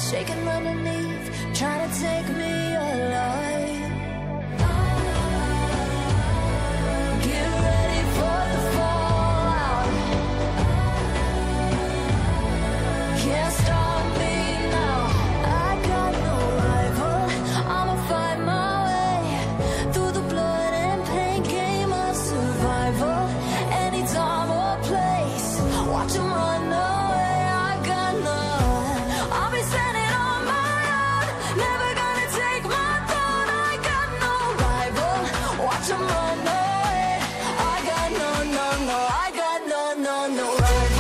shaking underneath, trying to take me alive. Get ready for the fallout. Can't stop me now. I got no rival. I'ma fight my way through the blood and pain game of survival. Any time or place, watch 'em run away. I got none. I'll be standing on my own, never gonna take my throne. I got no rival. Watch 'em run away. I got no, no, no. I got no, no, no rival.